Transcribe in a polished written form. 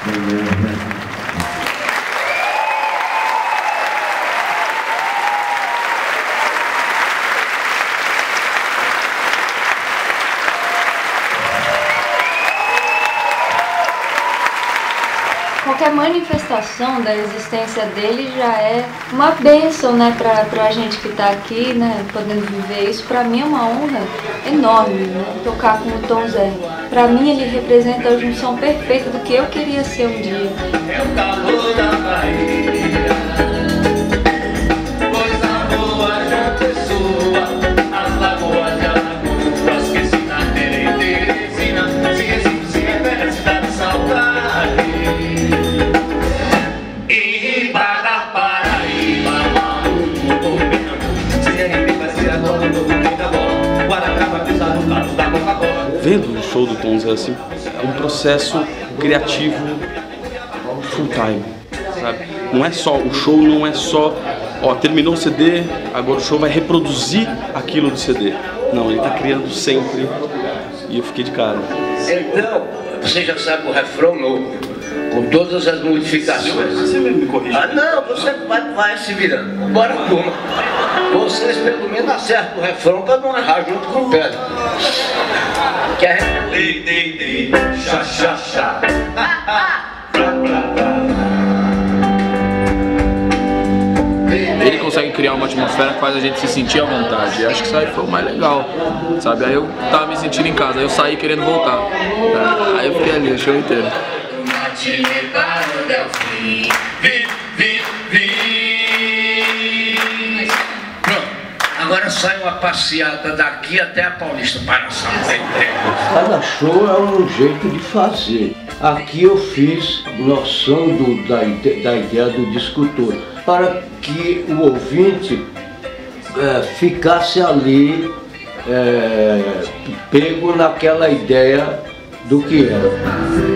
Qualquer manifestação da existência dele já é uma bênção, né, pra gente que tá aqui, né, podendo viver isso. Pra mim é uma honra enorme, né, tocar com o Tom Zé. Pra mim ele representa a junção perfeita do que eu queria ser um dia. É o calor da Bahia, coisa boa já pessoa, as lagoas de Alagoas, que se na Teresina, se Recife se revela, se dá saudade. Vendo o show do Tom Zé assim, é um processo criativo full time, sabe? Não é só, o show não é só, ó, terminou o CD, agora o show vai reproduzir aquilo do CD. Não, ele tá criando sempre e eu fiquei de cara. Então, você já sabe o refrão novo, com todas as modificações. Você mesmo me corrige. Ah, não, você vai se virando. Bora, turma. Vocês pelo menos acertam o refrão para não errar junto com o Pedro. Que é... Dei, dei, dei, chá, chá, chá. Ele consegue criar uma atmosfera que faz a gente se sentir à vontade. E acho que isso aí foi o mais legal, sabe? Aí eu tava me sentindo em casa, aí eu saí querendo voltar. Aí eu fiquei ali o show inteiro. Agora sai uma passeada daqui até a Paulista para São Paulo. Cada show é um jeito de fazer. Aqui eu fiz noção da ideia do disco todo, para que o ouvinte ficasse ali pego naquela ideia do que era.